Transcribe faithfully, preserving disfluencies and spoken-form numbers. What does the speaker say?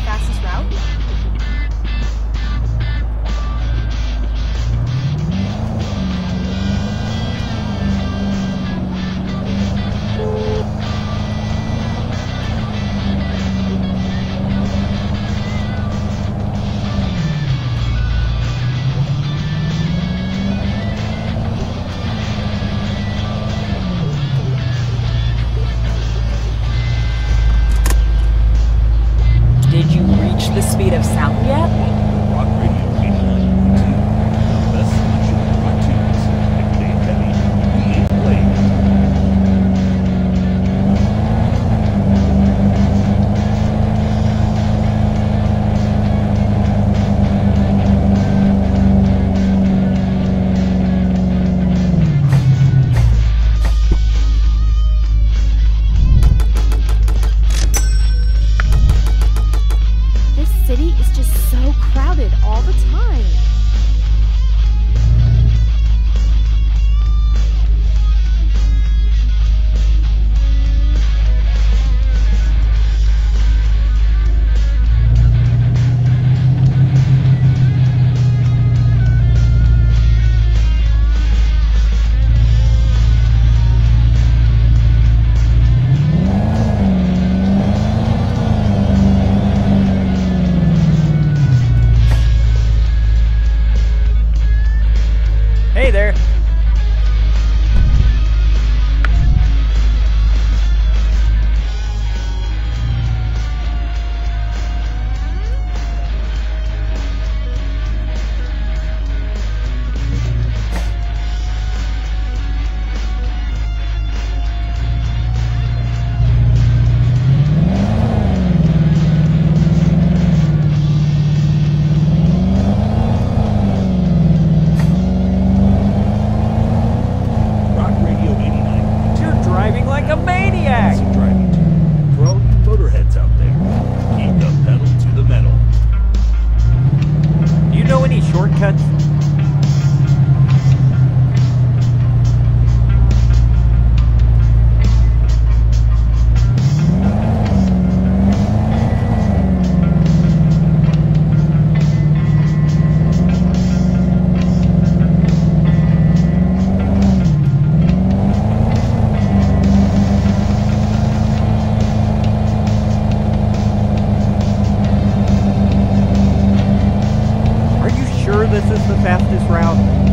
fastest route? Did you reach the speed of sound yet? Rock Radio eighty-nine point two. The best selection of rock tunes. Everyday heavy. We ain't playing. This city is just so crowded all the time. Hey there. Rock Radio eighty-nine point two. You're driving like a maniac. Some driving too. For all you motorheads out there, keep the pedal to the metal. Do you know any shortcuts? Are you sure this is the fastest route?